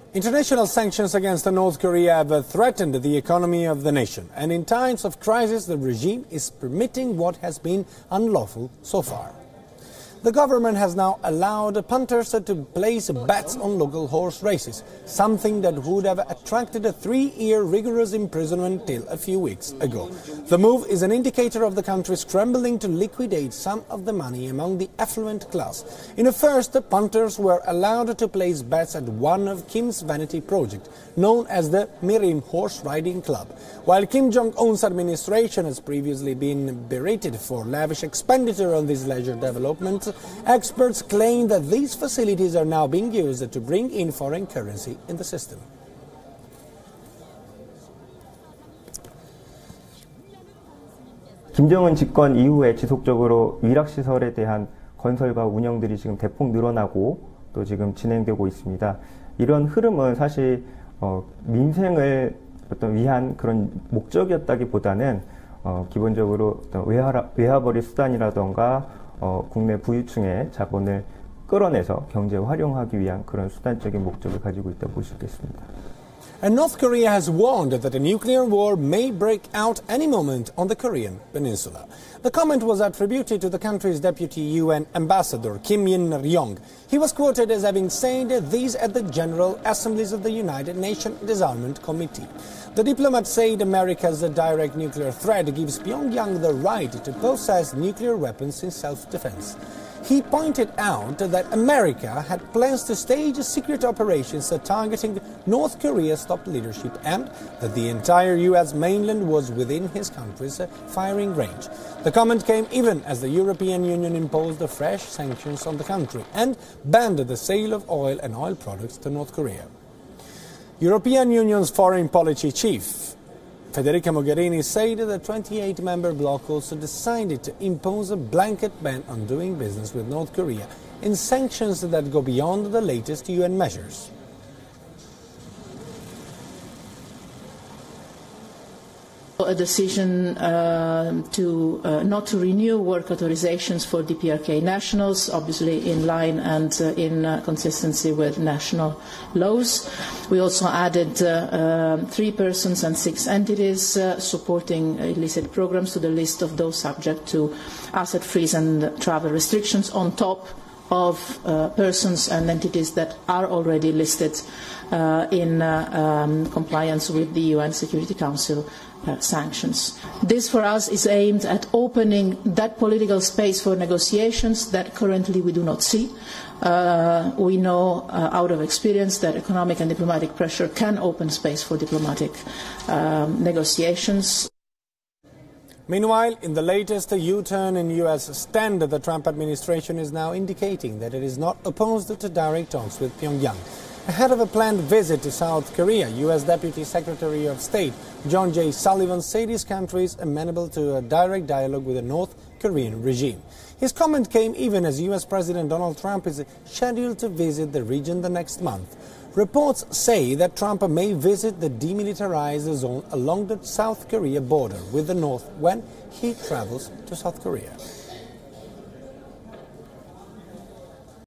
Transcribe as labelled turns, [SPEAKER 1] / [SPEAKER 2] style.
[SPEAKER 1] International sanctions against North Korea have threatened the economy of the nation, and in times of crisis the regime is permitting what has been unlawful so far. The government has now allowed punters to place bets on local horse races, something that would have attracted a 3-year rigorous imprisonment till a few weeks ago. The move is an indicator of the country scrambling to liquidate some of the money among the affluent class. In a first, punters were allowed to place bets at one of Kim's vanity project, known as the Mirim Horse Riding Club. While Kim Jong-un's administration has previously been berated for lavish expenditure on this leisure development, experts claim that these facilities are now being used to bring in foreign currency in the system.
[SPEAKER 2] 김정은 집권 이후에 지속적으로 위락시설에 대한 건설과 운영들이 지금 대폭 늘어나고 또 지금 진행되고 있습니다. 이런 흐름은 사실 민생을 위한 그런 목적이었다기보다는 기본적으로 어떤 외화벌이 수단이라던가 국내 부유층의 자본을 끌어내서 경제에 활용하기 위한 그런 수단적인 목적을 가지고 있다고 볼 수 있겠습니다.
[SPEAKER 1] And North Korea has warned that a nuclear war may break out any moment on the Korean peninsula. The comment was attributed to the country's deputy UN ambassador, Kim Yin-ryong. He was quoted as having said this at the General Assemblies of the United Nations Disarmament Committee. The diplomat said America's direct nuclear threat gives Pyongyang the right to possess nuclear weapons in self-defense. He pointed out that America had plans to stage secret operations targeting North Korea's top leadership and that the entire U.S. mainland was within his country's firing range. The comment came even as the European Union imposed fresh sanctions on the country and banned the sale of oil and oil products to North Korea. European Union's foreign policy chief Federica Mogherini said the 28-member bloc also decided to impose a blanket ban on doing business with North Korea in sanctions that go beyond the latest UN measures.
[SPEAKER 3] A decision not to renew work authorizations for DPRK nationals, obviously in line and in consistency with national laws. We also added 3 persons and 6 entities supporting illicit programs to the list of those subject to asset freeze and travel restrictions on top of persons and entities that are already listed in compliance with the UN Security Council sanctions. This for us is aimed at opening that political space for negotiations that currently we do not see. We know out of experience that economic and diplomatic pressure can open space for diplomatic negotiations.
[SPEAKER 1] Meanwhile, in the latest U-turn in U.S. stand, the Trump administration is now indicating that it is not opposed to direct talks with Pyongyang. Ahead of a planned visit to South Korea, U.S. Deputy Secretary of State John J. Sullivan said his country is amenable to a direct dialogue with the North Korean regime. His comment came even as U.S. President Donald Trump is scheduled to visit the region the next month. Reports say that Trump may visit the demilitarized zone along the South Korea border with the North when he travels to South Korea.